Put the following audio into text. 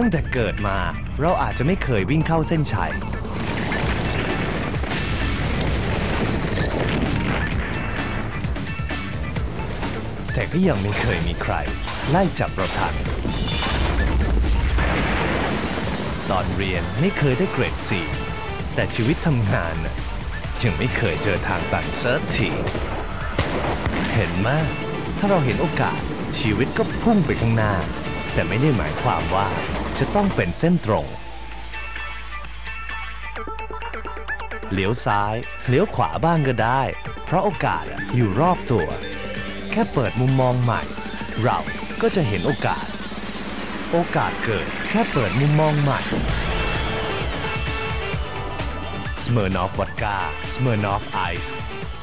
ตั้งแต่เกิดมาเราอาจจะไม่เคยวิ่งเข้าเส้นชัยแต่ก็ยังไม่เคยมีใครไล่จับเราทันตอนเรียนไม่เคยได้เกรด 4แต่ชีวิตทำงานยังไม่เคยเจอทางตันสักทีเห็นไหมถ้าเราเห็นโอกาสชีวิตก็พุ่งไปข้างหน้าแต่ไม่ได้หมายความว่าจะต้องเป็นเส้นตรงเลี้ยวซ้ายเลี้ยวขวาบ้างก็ได้เพราะโอกาสอยู่รอบตัวแค่เปิดมุมมองใหม่เราก็จะเห็นโอกาสเกิดแค่เปิดมุมมองใหม่Smirnoff Vodka Smirnoff Ice